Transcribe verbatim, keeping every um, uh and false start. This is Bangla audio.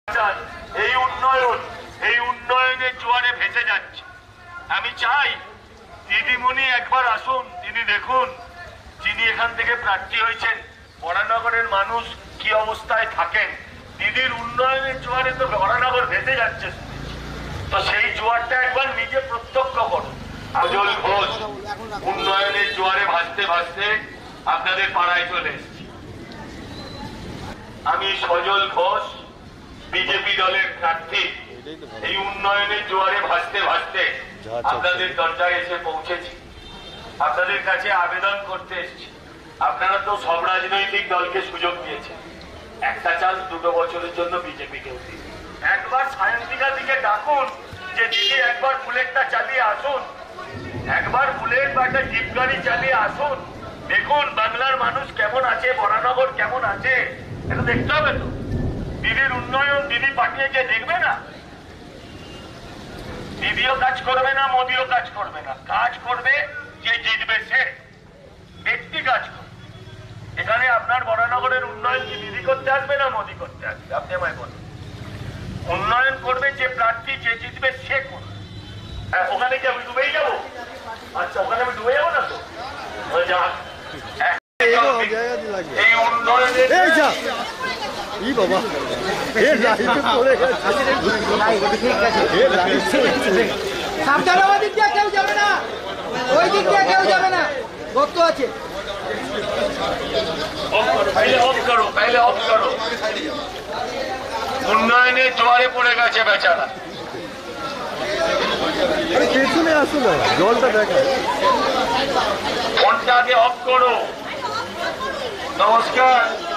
এই উন্নয়ন এই উন্নয়নের জোয়ারে ভেসে যাচ্ছে। আমি চাই দিদিমণি একবার আসুন, তিনি দেখুন যিনি এখান থেকে প্রার্থী হয়েছেন বরানগরের মানুষ কি অবস্থায় থাকেন। দিদির উন্নয়নের জোয়ারে তো বরানগর ভেসে যাচ্ছে, তো সেই জোয়ারটা একবার নিজে প্রত্যক্ষ করুন। সজল ঘোষ উন্নয়নের জোয়ারে ভাসতে ভাসতে আপনাদের পাড়ায় চলে এসেছি। আমি সজল ঘোষ বিজেপি দলের প্রার্থী, এই উন্নয়নের জোয়ারে ভাসতে ভাসতে আপনাদের দরজায় এসে পৌঁছেছি, আপনাদের কাছে আবেদন করতে এসেছি। আপনারা তো সব রাজনৈতিক দলকে সুযোগ দিয়েছেন, একটা চান্স দুটো বছরের জন্য বিজেপিকেও দিন। একবার সায়ন্তিকা দিকে ডাকুন যে দিদি একবার বুলেটটা চালিয়ে আসুন, একবার বুলেট বা একটা জিপ গাড়ি চালিয়ে আসুন, দেখুন বাংলার মানুষ কেমন আছে, বরানগর কেমন আছে, এটা দেখতে হবে তো। দিদির উন্নয়ন দিদি পাঠিয়েছে, দেখবে না? দিদিও কাজ করবে না, মোদিও কাজ করবে না, কাজ করবে যে জিতবে সে, ব্যক্তি কাজ করবে। এখানে আপনার বরানগরের উন্নয়ন কি দিদি করতে আসবে না মোদি করতে আসবে? আপনি আমায় বলুন। উন্নয়ন করবে যে প্রার্থী, যে জিতবে সে করবে। ওখানে কি আমি ডুবেই যাবো? আচ্ছা, ওখানে আমি ডুবে যাবো না তো? এই উন্নয়নের সাবধান, দিক দিয়ে কেউ যাবে না, ওই দিক দিয়ে কেউ যাবে না, গর্ত আছে। উন্নয়নের জোয়ারে পড়ে গেছে বেচারা। পেছনে আসলো, জলটা দেখায়। ফোনটা আগে অফ করো। নমস্কার।